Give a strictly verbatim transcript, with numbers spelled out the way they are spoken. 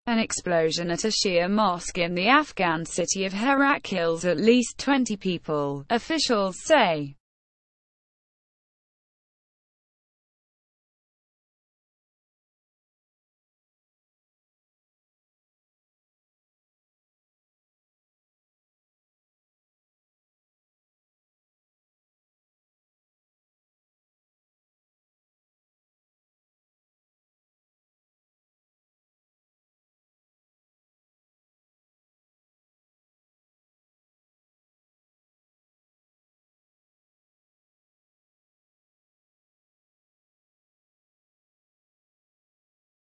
An explosion at a Shia mosque in the Afghan city of Herat kills at least twenty people, officials say.